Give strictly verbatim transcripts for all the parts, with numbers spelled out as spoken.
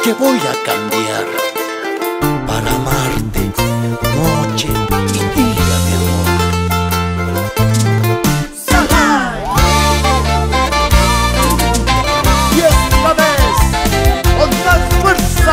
que voy a cambiar para amarte noche y día, mi amor. Y esta vez con más fuerza.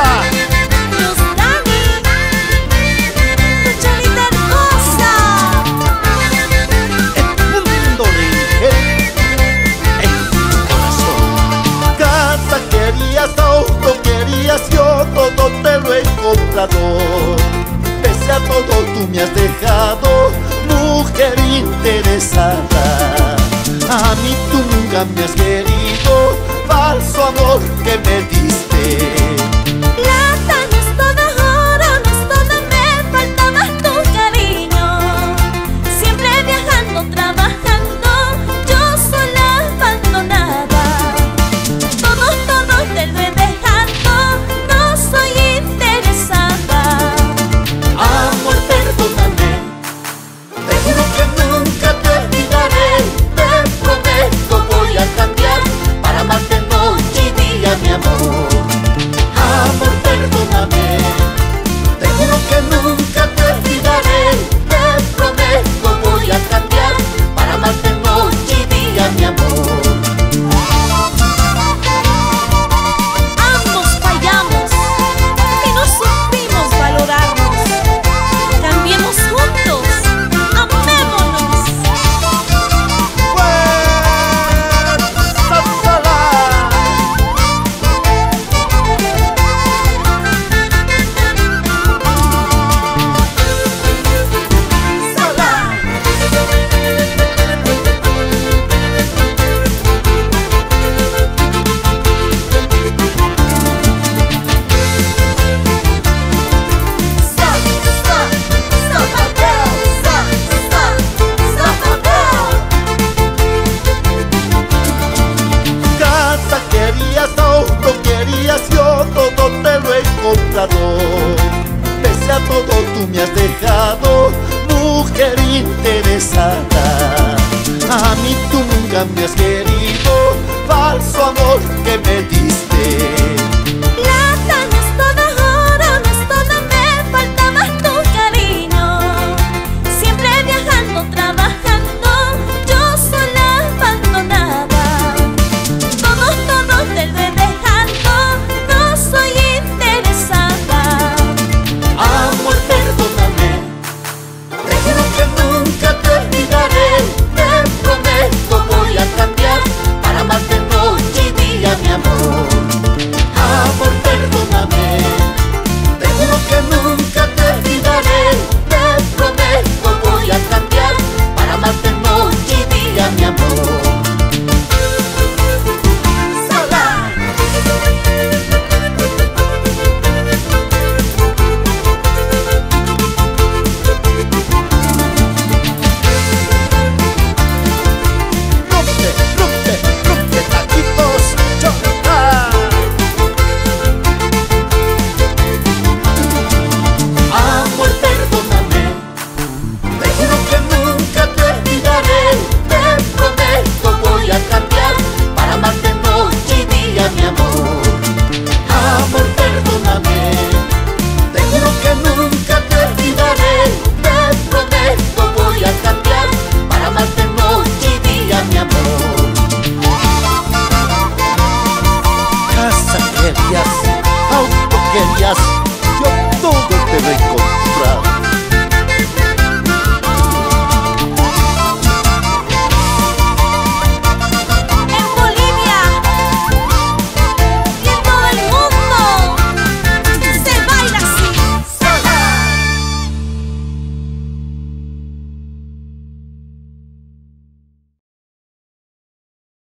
Auto querías, yo todo te lo he comprado. Pese a todo tú me has dejado, mujer interesada. A mí tú nunca me has querido, falso amor que me diste. Plata no es todo oro, no es todo, me falta más tu cariño. Siempre viajando, trabajando, yo sola abandonada. Todo, todo te lo he dejado, no soy interesada. Amor, perdóname, te juro que nunca te olvidaré. Te prometo voy a cambiar para amarte noche y día, mi amor. Amor, perdóname, te juro que nunca te olvidaré. Te prometo voy a cambiar para amarte noche y día, mi amor. Ambos fallamos y no supimos valorarnos. Cambiemos juntos, amémonos. ¡Fuerza sola! Casa querías, auto querías, yo todo te lo he comprado. Pese a todo tú me has dejado, mujer interesada. A mí tú nunca me has querido, falso amor que me diste. Plata no es todo oro, no es todo, me falta más tu cariño. Siempre viajando, trabajando, yo sola abandonada. Todo, todo te lo he dejado, no soy interesada. Amor, perdóname, te juro que nunca te olvidaré. Te prometo voy a cambiar para amarte noche y día, mi amor. Amor, perdóname, te juro que nunca te olvidaré. Te prometo voy a cambiar para amarte noche y día, mi amor. Sola. Rompe, rompe, rompe taquitos, chota. Amor, perdóname, te juro que nunca te olvidaré. Te prometo voy a cambiar para amarte noche y día, mi amor. Amor, perdóname, te juro que nunca te olvidaré. Te prometo voy a cambiar para amarte noche y día, mi amor. Casa querías, auto querías, yo todo te lo he comprado.